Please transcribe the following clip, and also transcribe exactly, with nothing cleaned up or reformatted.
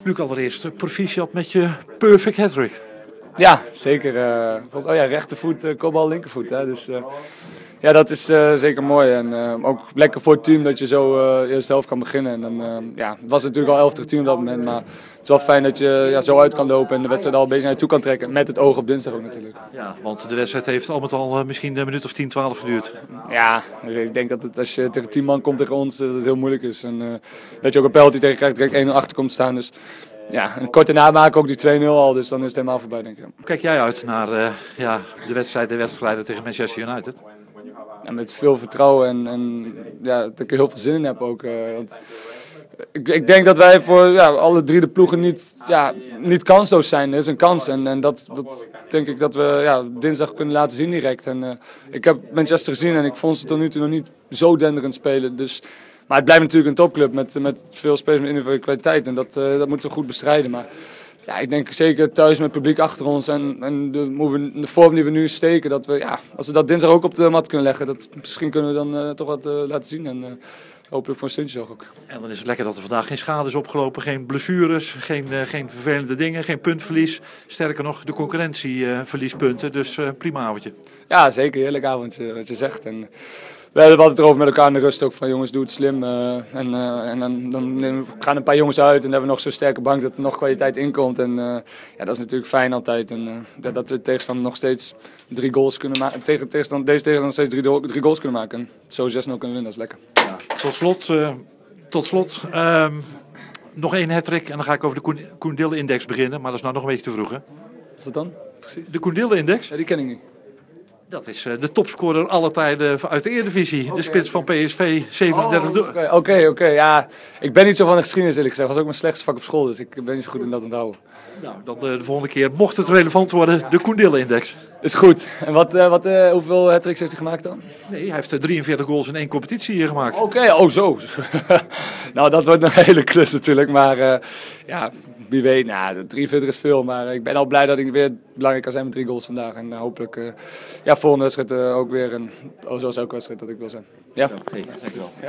Luc, allereerst proficiat met je perfect hat-trick. Ja, zeker. Uh, volgens, oh ja, rechtervoet, uh, kopbal, linkervoet. Hè? Dus uh, ja, dat is uh, zeker mooi. En uh, ook lekker voor het team dat je zo uh, eerst helft kan beginnen. En dan, uh, ja, het was natuurlijk al elf tegen tien op dat moment. Maar het is wel fijn dat je ja, zo uit kan lopen en de wedstrijd al een beetje naar je toe kan trekken. Met het oog op dinsdag ook natuurlijk. Ja, want de wedstrijd heeft al met al uh, misschien een minuut of tien, twaalf geduurd. Ja, ik denk dat het, als je tegen tien man komt tegen ons, dat het heel moeilijk is. En uh, dat je ook een penalty tegen krijgt, direct één nul achter komt staan. Dus ja, en kort daarna maken ook die twee nul al, dus dan is het helemaal voorbij, denk ik. Hoe kijk jij uit naar uh, ja, de wedstrijd, de wedstrijden tegen Manchester United? Ja, met veel vertrouwen en, en ja, dat ik er heel veel zin in heb ook. Uh, want ik, ik denk dat wij voor ja, alle drie de ploegen niet, ja, niet kansloos zijn. Er is een kans en, en dat, dat denk ik dat we ja, dinsdag kunnen laten zien direct. En, uh, ik heb Manchester gezien en ik vond ze tot nu toe nog niet zo denderend spelen. Dus, maar het blijft natuurlijk een topclub met, met veel spelers met individuele kwaliteit en dat, uh, dat moeten we goed bestrijden. Maar ja, ik denk zeker thuis met het publiek achter ons en, en de, de vorm die we nu steken, dat we, ja, als we dat dinsdag ook op de mat kunnen leggen, dat, misschien kunnen we dan uh, toch wat uh, laten zien. En, uh, hopelijk voor een stuntje ook. En dan is het lekker dat er vandaag geen schade is opgelopen, geen blessures, geen, uh, geen vervelende dingen, geen puntverlies. Sterker nog, de concurrentie uh, verliest punten, dus uh, prima avondje. Ja, zeker. Heerlijk avondje wat je zegt. En we hebben het altijd erover met elkaar in de rust ook van jongens, doe het slim. Uh, en uh, en dan, dan gaan een paar jongens uit en dan hebben we nog zo'n sterke bank dat er nog kwaliteit in komt. En uh, ja, dat is natuurlijk fijn altijd. En uh, dat we tegenstander nog steeds drie goals kunnen maken. Tegen, tegenstand, deze tegenstander steeds drie, drie goals kunnen maken. En zo zes nul kunnen winnen, dat is lekker. Ja. Tot slot, uh, tot slot um, nog één hat-trick en dan ga ik over de Koen, Koen Dille-index beginnen. Maar dat is nou nog een beetje te vroeg, hè? Wat is dat dan? Precies. De Koen Dille-index? Ja, die ken ik niet. Dat is uh, de topscorer aller tijden uit de Eredivisie. Okay. De spits van P S V, zevenendertig. Oké, oh, oké. Okay, okay. Ja, ik ben niet zo van de geschiedenis eerlijk gezegd. Dat was ook mijn slechtste vak op school, dus ik ben niet zo goed in dat onthouden. Nou, dan uh, de volgende keer, mocht het relevant worden, de Koen Dille-index. Is goed. En wat, uh, wat, uh, hoeveel hat-tricks heeft hij gemaakt dan? Nee, hij heeft uh, drieënveertig goals in één competitie hier gemaakt. Oké, okay, oh zo. Nou, dat wordt een hele klus natuurlijk, maar uh, ja, wie weet. Nou, drieënveertig is veel, maar ik ben al blij dat ik weer belangrijk kan zijn met drie goals vandaag. En uh, hopelijk, uh, ja, volgende wedstrijd uh, ook weer, en, oh, zoals elke wedstrijd dat ik wil zijn. Ja. Hey, dankjewel. Ja.